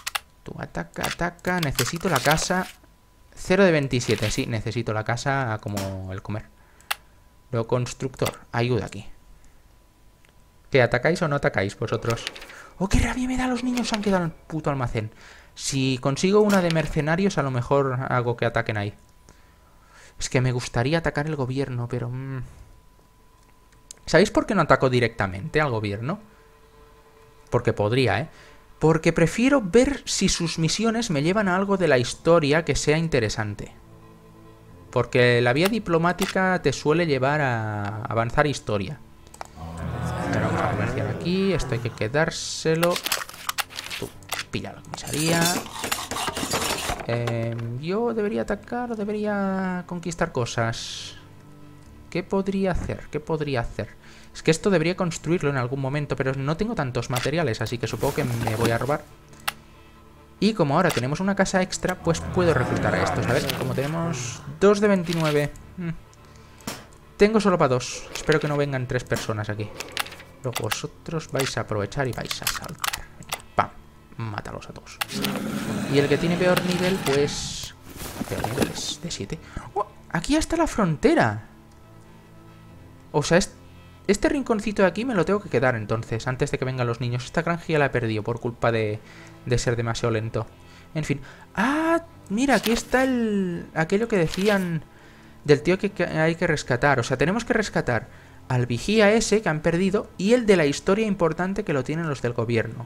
Tú ataca, ataca. Necesito la casa. cero de veintisiete. Sí, necesito la casa como el comer. Luego constructor. Ayuda aquí. ¿Qué? ¿Atacáis o no atacáis vosotros? ¡Oh, qué rabia me da! Los niños se han quedado en el puto almacén. Si consigo una de mercenarios, a lo mejor hago que ataquen ahí. Es que me gustaría atacar el gobierno, pero... Mmm... ¿Sabéis por qué no ataco directamente al gobierno? Porque podría, ¿eh? Porque prefiero ver si sus misiones me llevan a algo de la historia que sea interesante. Porque la vía diplomática te suele llevar a avanzar historia. Ahora vamos a comerciar aquí. Esto hay que quedárselo. Tú, pilla la comisaría. Eh, yo debería atacar o debería conquistar cosas. ¿Qué podría hacer? ¿Qué podría hacer? Es que esto debería construirlo en algún momento, pero no tengo tantos materiales, así que supongo que me voy a robar. Y como ahora tenemos una casa extra, pues puedo reclutar a estos. A ver, como tenemos dos de veintinueve. Mm. Tengo solo para dos. Espero que no vengan tres personas aquí. Luego vosotros vais a aprovechar y vais a saltar. ¡Pam! Mátalos a todos. Y el que tiene peor nivel, pues... Peor nivel es de siete. ¡Oh! Aquí está la frontera. O sea, es... Este rinconcito de aquí me lo tengo que quedar entonces, antes de que vengan los niños. Esta granja ya la he perdido por culpa de, de ser demasiado lento. En fin. ¡Ah! Mira, aquí está el... aquello que decían del tío que, que hay que rescatar. O sea, tenemos que rescatar al vigía ese que han perdido y el de la historia importante que lo tienen los del gobierno.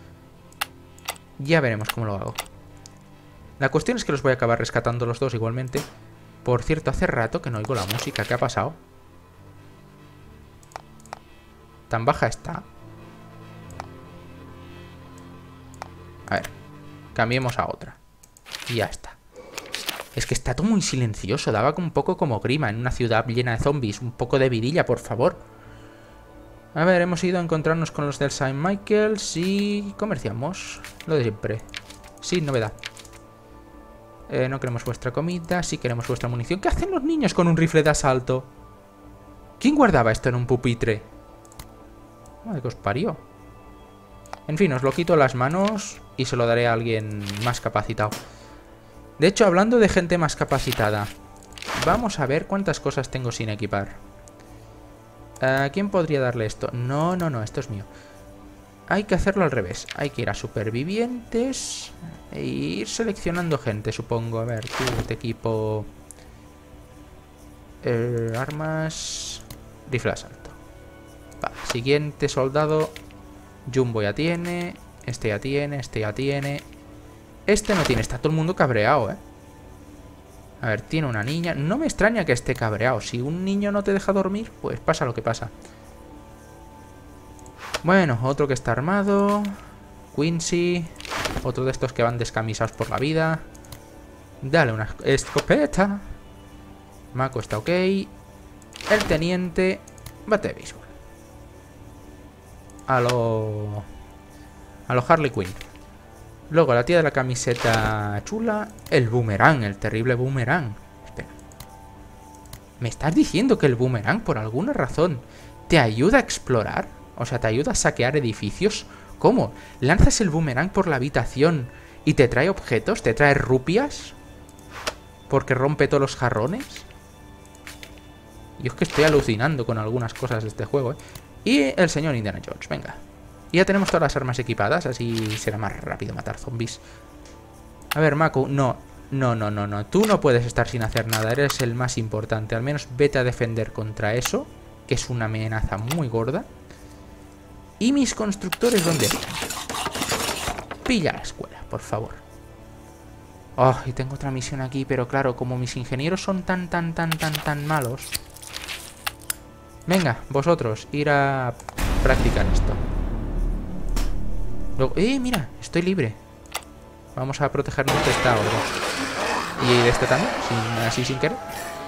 Ya veremos cómo lo hago. La cuestión es que los voy a acabar rescatando los dos igualmente. Por cierto, hace rato que no oigo la música. ¿Qué ha pasado? Tan baja está. A ver. Cambiemos a otra. Y ya está. Es que está todo muy silencioso. Daba un poco como grima en una ciudad llena de zombies. Un poco de vidilla, por favor. A ver, hemos ido a encontrarnos con los del Saint Michael's y comerciamos. Lo de siempre. Sin novedad. Eh, no queremos vuestra comida. Sí queremos vuestra munición. ¿Qué hacen los niños con un rifle de asalto? ¿Quién guardaba esto en un pupitre? Madre que os parió. En fin, os lo quito las manos y se lo daré a alguien más capacitado. De hecho, hablando de gente más capacitada, vamos a ver cuántas cosas tengo sin equipar. ¿A quién podría darle esto? No, no, no, esto es mío. Hay que hacerlo al revés. Hay que ir a supervivientes e ir seleccionando gente, supongo. A ver, tú te equipo... Eh, armas... Rifle de asalto. Vale, siguiente soldado. Jumbo ya tiene. Este ya tiene, este ya tiene. Este no tiene, está todo el mundo cabreado, ¿eh? A ver, tiene una niña. No me extraña que esté cabreado. Si un niño no te deja dormir, pues pasa lo que pasa. Bueno, otro que está armado. Quincy. Otro de estos que van descamisados por la vida. Dale una escopeta. Mako está ok. El teniente. Bate de béisbol. A lo... A lo Harley Quinn. Luego la tía de la camiseta chula. El boomerang, el terrible boomerang. Espera. ¿Me estás diciendo que el boomerang, por alguna razón, te ayuda a explorar? O sea, ¿te ayuda a saquear edificios? ¿Cómo? ¿Lanzas el boomerang por la habitación y te trae objetos? ¿Te trae rupias? ¿Porque rompe todos los jarrones? Yo es que estoy alucinando con algunas cosas de este juego, ¿eh? Y el señor Indiana Jones, venga. Y ya tenemos todas las armas equipadas, así será más rápido matar zombies. A ver, Mako, no, no, no, no, no. Tú no puedes estar sin hacer nada, eres el más importante. Al menos vete a defender contra eso, que es una amenaza muy gorda. ¿Y mis constructores dónde están? Pilla la escuela, por favor. Oh, y tengo otra misión aquí, pero claro, como mis ingenieros son tan, tan, tan, tan, tan malos... Venga, vosotros, ir a practicar esto. Luego, ¡eh, mira! Estoy libre. Vamos a protegernos de esta horda. Y de este también, sin, así sin querer.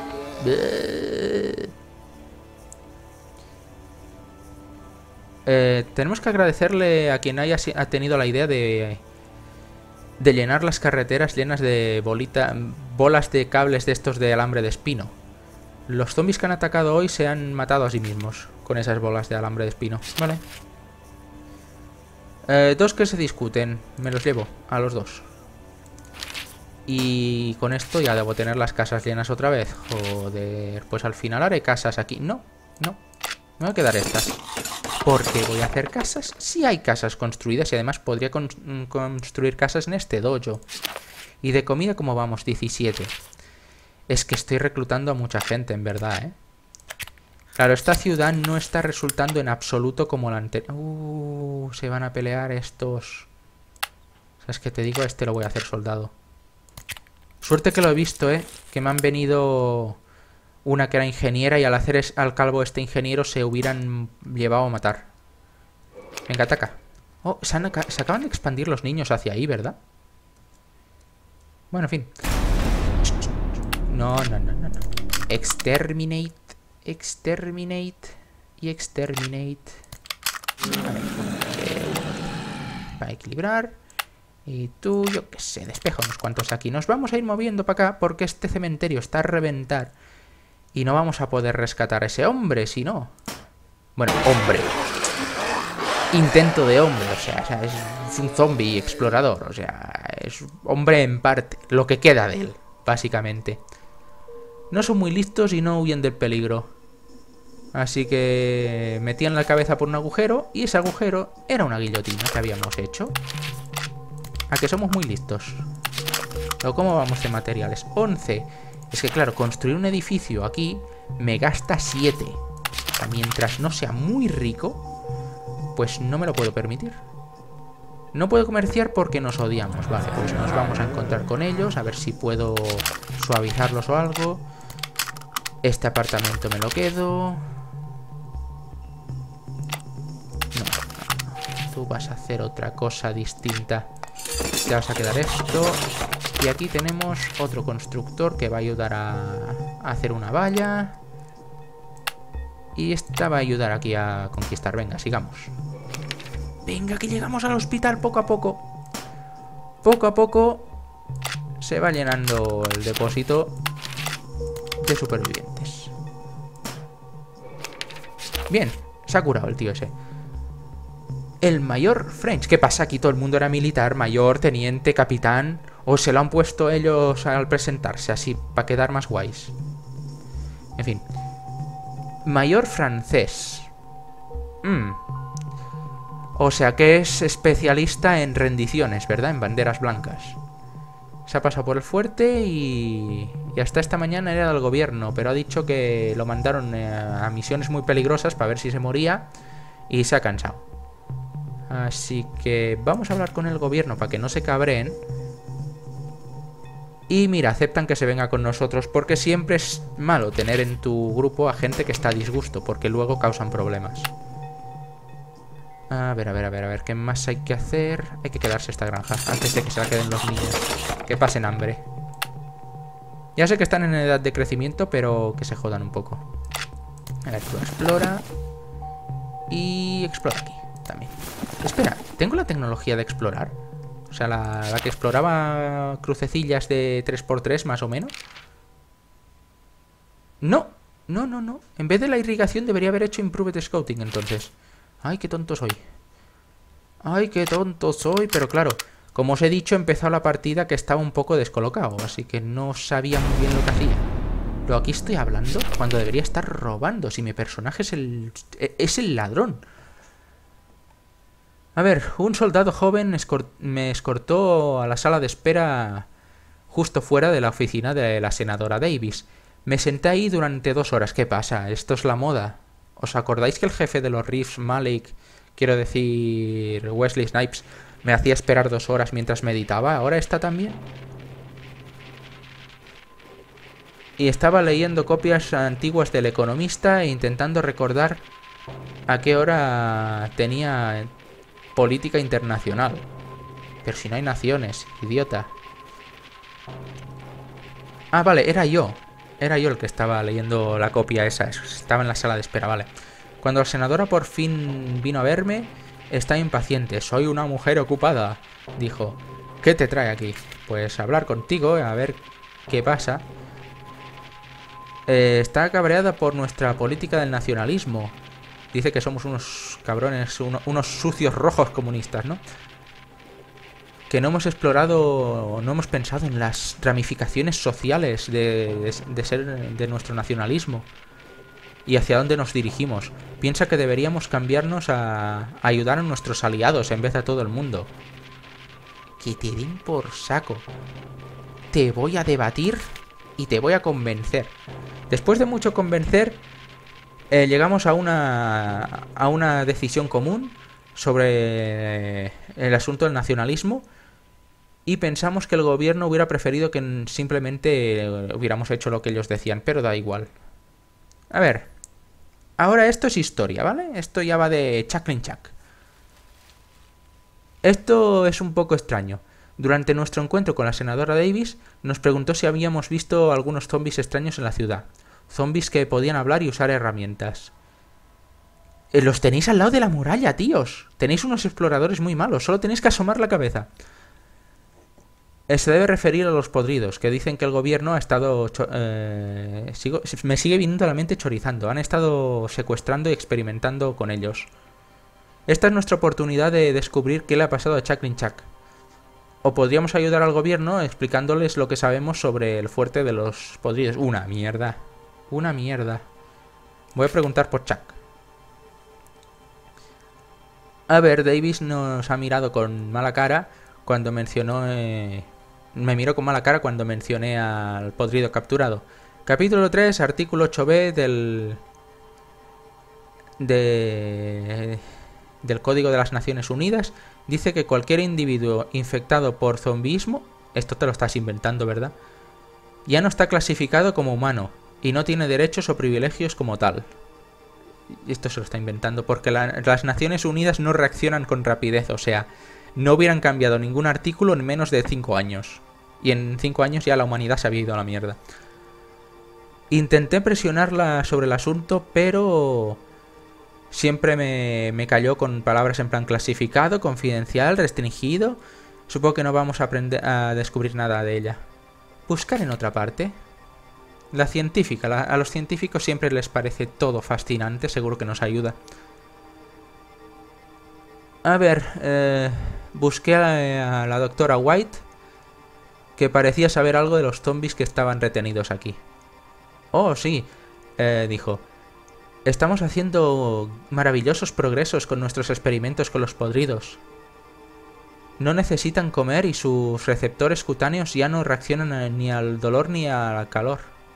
Eh, tenemos que agradecerle a quien haya ha tenido la idea de... De llenar las carreteras llenas de bolita, bolas de cables de estos de alambre de espino. Los zombies que han atacado hoy se han matado a sí mismos con esas bolas de alambre de espino. Vale. Eh, dos que se discuten. Me los llevo a los dos. Y con esto ya debo tener las casas llenas otra vez. Joder, pues al final haré casas aquí. No, no. Me voy a quedar estas. Porque voy a hacer casas. Sí hay casas construidas y además podría con construir casas en este dojo. Y de comida, ¿cómo vamos? diecisiete. Es que estoy reclutando a mucha gente, en verdad, ¿eh? Claro, esta ciudad no está resultando en absoluto como la anterior. Uh, se van a pelear estos. ¿Sabes qué te digo? A este lo voy a hacer soldado. Suerte que lo he visto, ¿eh? Que me han venido una que era ingeniera y al hacer es, al calvo este ingeniero se hubieran llevado a matar. Venga, ataca. Oh, se, han, se acaban de expandir los niños hacia ahí, ¿verdad? Bueno, en fin. No, no, no, no, no. Exterminate, exterminate y exterminate. A ver, para equilibrar. Y tú, yo qué sé, despeja unos cuantos aquí. Nos vamos a ir moviendo para acá porque este cementerio está a reventar. Y no vamos a poder rescatar a ese hombre, si no. Bueno, hombre. Intento de hombre, o sea, o sea, es un zombie explorador. O sea, es hombre en parte. Lo que queda de él, básicamente. No son muy listos y no huyen del peligro. Así que metían la cabeza por un agujero y ese agujero era una guillotina que habíamos hecho. ¿A que somos muy listos? ¿O cómo vamos de materiales? once. Es que claro, construir un edificio aquí me gasta siete. O sea, mientras no sea muy rico, pues no me lo puedo permitir. No puedo comerciar porque nos odiamos. Vale, pues nos vamos a encontrar con ellos. A ver si puedo suavizarlos o algo. Este apartamento me lo quedo. No, no. Tú vas a hacer otra cosa distinta. Te vas a quedar esto. Y aquí tenemos otro constructor que va a ayudar a, a hacer una valla. Y esta va a ayudar aquí a conquistar. Venga, sigamos. Venga, que llegamos al hospital poco a poco. Poco a poco se va llenando el depósito de supervivientes. Bien, se ha curado el tío ese. El mayor French. ¿Qué pasa? Aquí todo el mundo era militar, mayor, teniente, capitán. ¿O se lo han puesto ellos al presentarse así, para quedar más guays? En fin. Mayor francés. Mm. O sea que es especialista en rendiciones, ¿verdad? En banderas blancas. Se ha pasado por el fuerte y... y hasta esta mañana era del gobierno, pero ha dicho que lo mandaron a misiones muy peligrosas para ver si se moría y se ha cansado. Así que vamos a hablar con el gobierno para que no se cabreen. Y mira, aceptan que se venga con nosotros porque siempre es malo tener en tu grupo a gente que está a disgusto porque luego causan problemas. A ver, a ver, a ver, a ver, ¿qué más hay que hacer? Hay que quedarse esta granja antes de que se la queden los niños. Que pasen hambre. Ya sé que están en edad de crecimiento, pero que se jodan un poco. A ver, tú explora. Y explora aquí también. Espera, ¿tengo la tecnología de explorar? O sea, la, la que exploraba crucecillas de tres por tres más o menos. No, no, no, no. En vez de la irrigación debería haber hecho Improved Scouting entonces. Ay, qué tonto soy. Ay, qué tonto soy. Pero claro, como os he dicho, he empezado la partida que estaba un poco descolocado. Así que no sabía muy bien lo que hacía. Pero aquí estoy hablando cuando debería estar robando. Si mi personaje es el, es el ladrón. A ver, un soldado joven escort- me escortó a la sala de espera justo fuera de la oficina de la senadora Davis. Me senté ahí durante dos horas. ¿Qué pasa? Esto es la moda. ¿Os acordáis que el jefe de los Reeves, Malik, quiero decir Wesley Snipes, me hacía esperar dos horas mientras meditaba? ¿Ahora está también? Y estaba leyendo copias antiguas del Economista e intentando recordar a qué hora tenía política internacional. Pero si no hay naciones, idiota. Ah, vale, era yo. Era yo el que estaba leyendo la copia esa. Estaba en la sala de espera, vale. Cuando la senadora por fin vino a verme, estaba impaciente. Soy una mujer ocupada, dijo. ¿Qué te trae aquí? Pues hablar contigo, a ver qué pasa. Eh, está cabreada por nuestra política del nacionalismo. Dice que somos unos cabrones, uno, unos sucios rojos comunistas, ¿no? Que no hemos explorado, no hemos pensado en las ramificaciones sociales de, de, de ser de nuestro nacionalismo y hacia dónde nos dirigimos. Piensa que deberíamos cambiarnos a, a ayudar a nuestros aliados en vez de a todo el mundo. Que te den por saco. Te voy a debatir y te voy a convencer. Después de mucho convencer, eh, llegamos a una, a una decisión común sobre el asunto del nacionalismo y pensamos que el gobierno hubiera preferido que simplemente hubiéramos hecho lo que ellos decían, pero da igual. A ver, ahora esto es historia, ¿vale? Esto ya va de Chaklin Chak. Esto es un poco extraño. Durante nuestro encuentro con la senadora Davis, nos preguntó si habíamos visto algunos zombies extraños en la ciudad. Zombies que podían hablar y usar herramientas. Eh, los tenéis al lado de la muralla, tíos. Tenéis unos exploradores muy malos, solo tenéis que asomar la cabeza. Eh, se debe referir a los podridos, que dicen que el gobierno ha estado... Eh, sigo, me sigue viniendo a la mente chorizando. Han estado secuestrando y experimentando con ellos. Esta es nuestra oportunidad de descubrir qué le ha pasado a Chaklin Chak. O podríamos ayudar al gobierno explicándoles lo que sabemos sobre el fuerte de los podridos. Una mierda. Una mierda. Voy a preguntar por Chak. A ver, Davis nos ha mirado con mala cara cuando mencionó... Eh, me miró con mala cara cuando mencioné al podrido capturado. Capítulo tres, artículo ocho b del... De... del Código de las Naciones Unidas dice que cualquier individuo infectado por zombismo, esto te lo estás inventando, ¿verdad?, ya no está clasificado como humano y no tiene derechos o privilegios como tal. Esto se lo está inventando porque la, las Naciones Unidas no reaccionan con rapidez, o sea, no hubieran cambiado ningún artículo en menos de cinco años. Y en cinco años ya la humanidad se había ido a la mierda. Intenté presionarla sobre el asunto, pero... siempre me, me cayó con palabras en plan clasificado, confidencial, restringido. Supongo que no vamos a aprender a descubrir nada de ella. Buscar en otra parte. La científica. La, a los científicos siempre les parece todo fascinante. Seguro que nos ayuda. A ver. Eh, busqué a, a la doctora White, que parecía saber algo de los zombies que estaban retenidos aquí. Oh, sí. Eh, dijo. Estamos haciendo maravillosos progresos con nuestros experimentos con los podridos. No necesitan comer y sus receptores cutáneos ya no reaccionan ni al dolor ni al calor.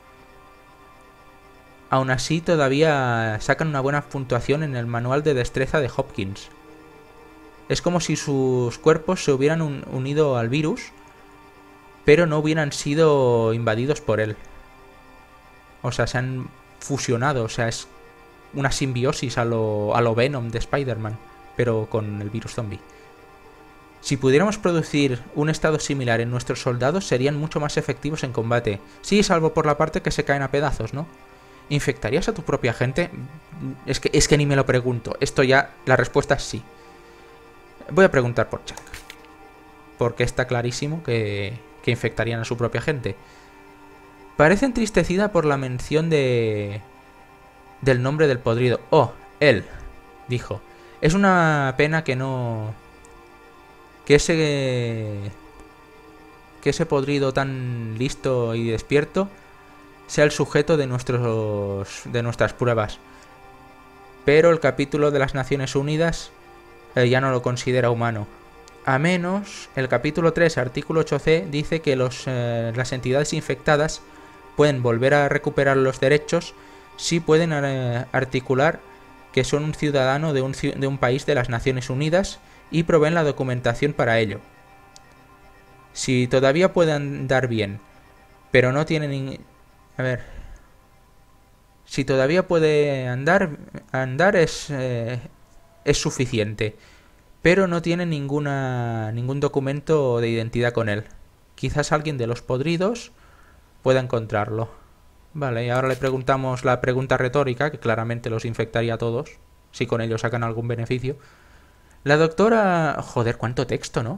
Aún así, todavía sacan una buena puntuación en el manual de destreza de Hopkins. Es como si sus cuerpos se hubieran un- unido al virus, pero no hubieran sido invadidos por él. O sea, se han fusionado, o sea, es una simbiosis a lo, a lo Venom de Spider-Man, pero con el virus zombie. Si pudiéramos producir un estado similar en nuestros soldados, serían mucho más efectivos en combate. Sí, salvo por la parte que se caen a pedazos, ¿no? ¿Infectarías a tu propia gente? Es que, es que ni me lo pregunto. Esto ya, la respuesta es sí. Voy a preguntar por Chuck, porque está clarísimo que, que infectarían a su propia gente. Parece entristecida por la mención de... del nombre del podrido. Oh, él, dijo. Es una pena que no... que ese... que ese podrido tan listo y despierto sea el sujeto de nuestros de nuestras pruebas. Pero el capítulo de las Naciones Unidas eh, ya no lo considera humano. A menos, el capítulo tres, artículo ocho ce, dice que los, eh, las entidades infectadas pueden volver a recuperar los derechos si pueden eh, articular que son un ciudadano de un, de un país de las Naciones Unidas y proveen la documentación para ello. Si todavía pueden andar bien, pero no tienen... A ver... Si todavía puede andar, andar es, eh, es suficiente, pero no tiene ninguna, ningún documento de identidad con él. Quizás alguien de los podridos pueda encontrarlo. Vale, y ahora le preguntamos la pregunta retórica, que claramente los infectaría a todos, si con ello sacan algún beneficio. La doctora... Joder, cuánto texto, ¿no?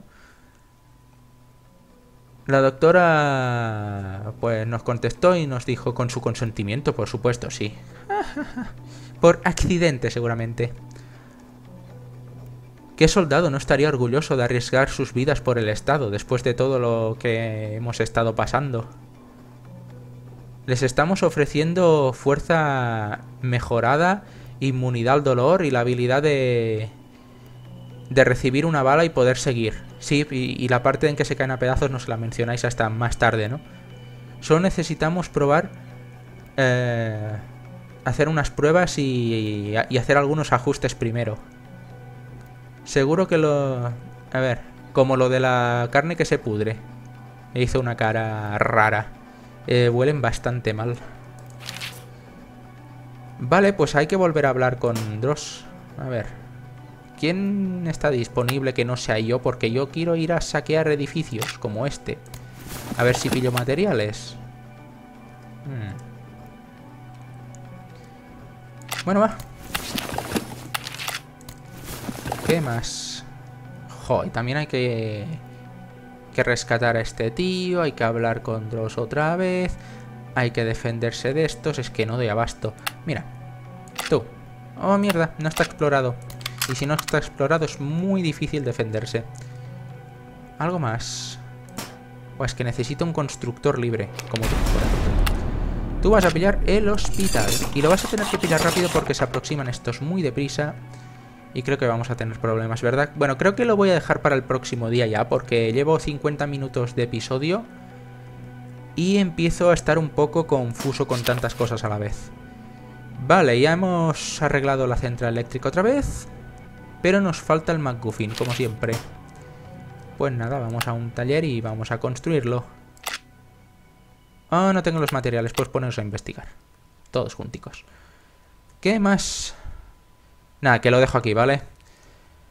La doctora pues nos contestó y nos dijo con su consentimiento, por supuesto, sí. Por accidente, seguramente. ¿Qué soldado no estaría orgulloso de arriesgar sus vidas por el Estado después de todo lo que hemos estado pasando? Les estamos ofreciendo fuerza mejorada, inmunidad al dolor y la habilidad de... de recibir una bala y poder seguir. Sí, y, y la parte en que se caen a pedazos no se la mencionáis hasta más tarde, ¿no? Solo necesitamos probar... Eh, hacer unas pruebas y, y hacer algunos ajustes primero. Seguro que lo... A ver, como lo de la carne que se pudre. Me hizo una cara rara. Eh, huelen bastante mal. Vale, pues hay que volver a hablar con Dross. A ver. ¿Quién está disponible que no sea yo? Porque yo quiero ir a saquear edificios como este. A ver si pillo materiales. Hmm. Bueno, va. ¿Qué más? Jo, y también hay que... que rescatar a este tío. Hay que hablar con Dross otra vez. Hay que defenderse de estos. Es que no doy abasto. Mira. Tú. Oh, mierda. No está explorado. Y si no está explorado es muy difícil defenderse. Algo más. Pues que necesito un constructor libre. Como tú, por ejemplo. Tú vas a pillar el hospital. Y lo vas a tener que pillar rápido porque se aproximan estos muy deprisa. Y creo que vamos a tener problemas, ¿verdad? Bueno, creo que lo voy a dejar para el próximo día ya. Porque llevo cincuenta minutos de episodio. Y empiezo a estar un poco confuso con tantas cosas a la vez. Vale, ya hemos arreglado la central eléctrica otra vez. Pero nos falta el MacGuffin, como siempre. Pues nada, vamos a un taller y vamos a construirlo. Oh, no tengo los materiales, pues poneros a investigar. Todos junticos. ¿Qué más? Nada, que lo dejo aquí, ¿vale?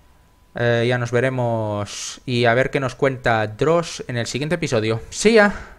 Eh, ya nos veremos y a ver qué nos cuenta Dross en el siguiente episodio. ¡Sí ya!